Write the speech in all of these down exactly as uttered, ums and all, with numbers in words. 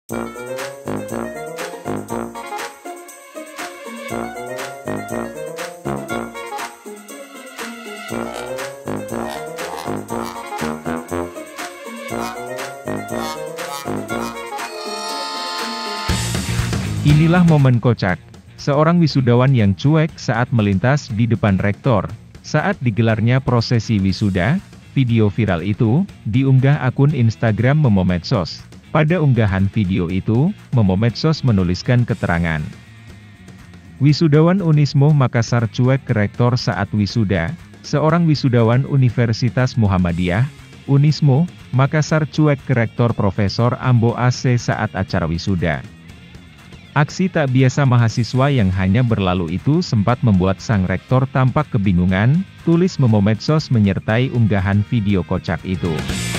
Inilah momen kocak, seorang wisudawan yang cuek saat melintas di depan rektor, saat digelarnya prosesi wisuda. Video viral itu, diunggah akun Instagram Momo Medsos. Pada unggahan video itu, Momo Medsos menuliskan keterangan. Wisudawan Unismo Makassar cuek ke rektor saat wisuda. Seorang wisudawan Universitas Muhammadiyah, Unismo, Makassar cuek ke rektor Profesor Ambo A C saat acara wisuda. Aksi tak biasa mahasiswa yang hanya berlalu itu sempat membuat sang rektor tampak kebingungan, tulis Momo Medsos menyertai unggahan video kocak itu.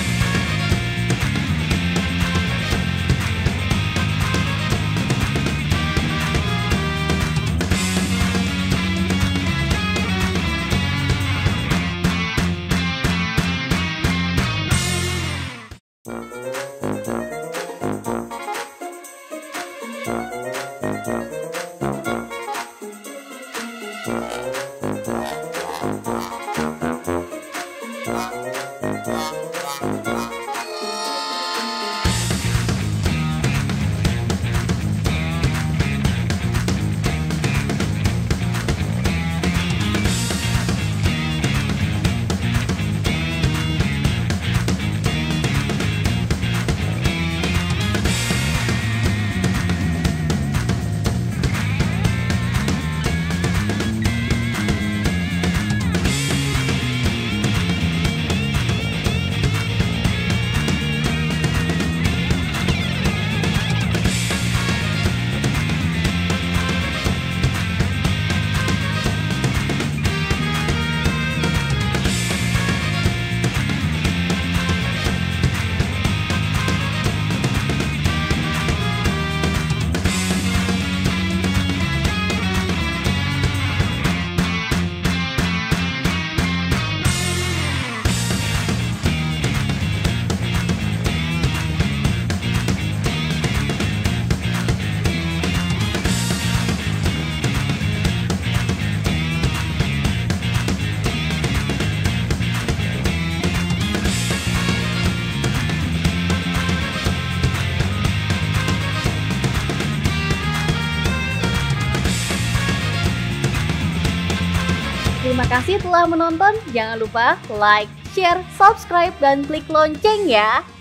Terima kasih telah menonton, jangan lupa like, share, subscribe, dan klik lonceng ya.